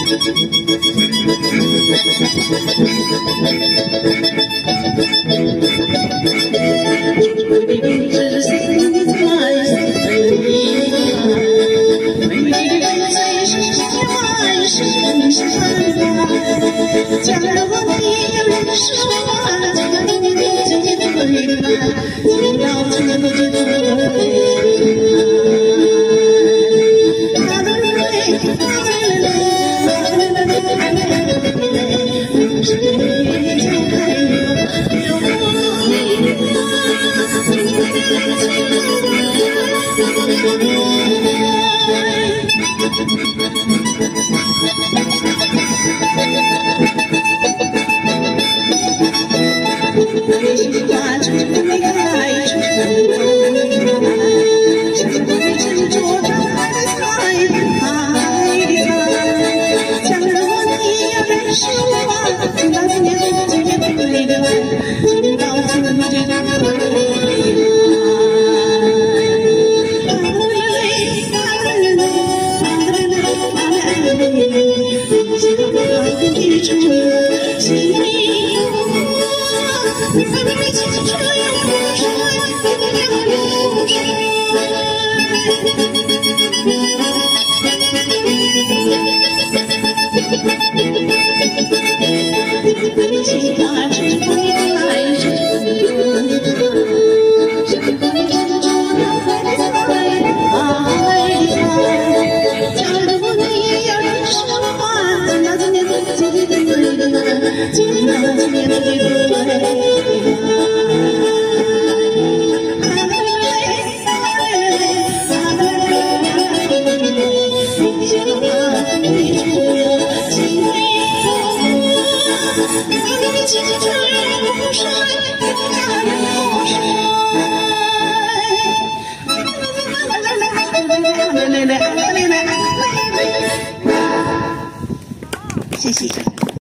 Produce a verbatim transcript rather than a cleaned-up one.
假如你有人说话，就要你面对自己的未来，听到自己的未内心挂着那个爱，是很多爱，像你执着的爱的菜，爱的菜。假如你要认识我，听到今天的今天的那个爱，听到今天的这个爱。谢谢。